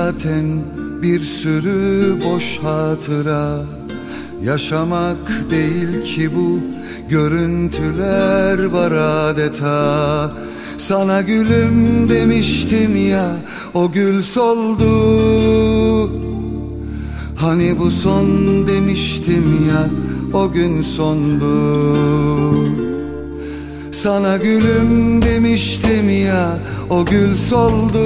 zaten bir sürü boş hatıra. Yaşamak değil ki bu, görüntüler var adeta. Sana gülüm demiştim ya, o gül soldu. Hani bu son demiştim ya, o gün sondu. Sana gülüm demiştim ya, o gül soldu.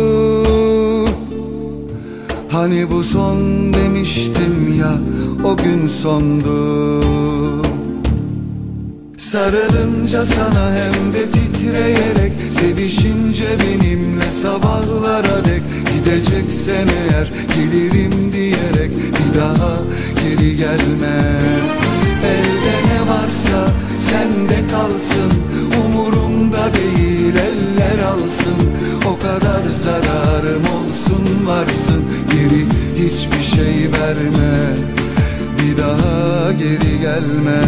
Hani bu son demiştim ya, o gün sondu. Sarılınca sana hem de titreyerek, sevişince benimle sabahlara dek, gideceksen eğer gelirim diyerek bir daha geri gelme. Elde ne varsa sende kalsın, umurumda değil eller alsın. O kadar zararım olsun varsın, geri hiçbir şey verme, bir daha geri gelme.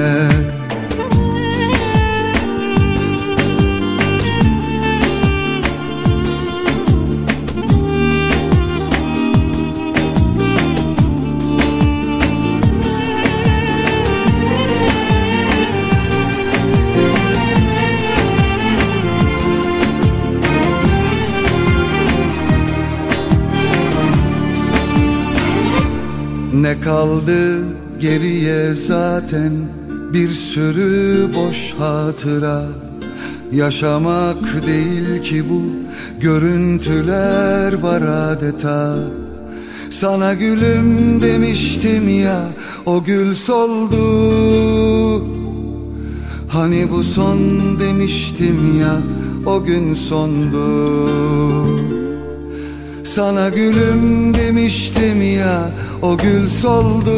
Ne kaldı geriye zaten bir sürü boş hatıra. Yaşamak değil ki bu, görüntüler var adeta. Sana gülüm demiştim ya, o gül soldu. Hani bu son demiştim ya, o gün sondu. Sana gülüm demiştim ya, o gül soldu.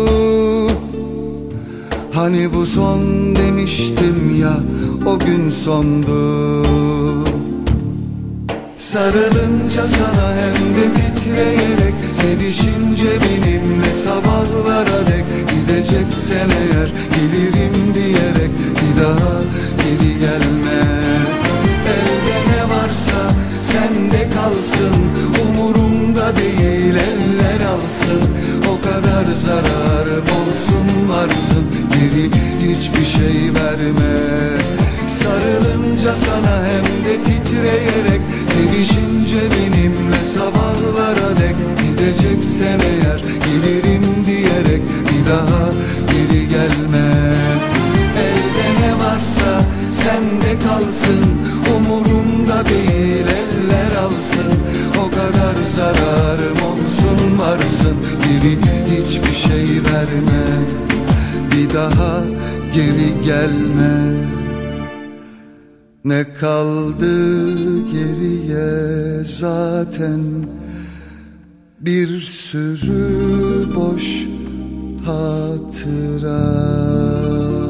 Hani bu son demiştim ya, o gün sondu. Sarılınca sana hem de titreyerek, sevişince benimle sabahlara dek, gideceksen eğer gelirim diyerek bir daha geri gelme. Elde ne varsa sende kalsın, umurumda değil eller alsın. O kadar zararım olsun varsın, geri hiçbir şey verme. Sarılınca sana hem de titreyerek, sevişince benimle sabahlara dek, gideceksen eğer gelirim diyerek bir daha geri gelme. Elde ne varsa sende kalsın, umurumda değil eller alsın. O kadar zararım olsun varsın, geri hiçbir şey verme, bir daha geri gelme. Ne kaldı geriye zaten bir sürü boş hatıra.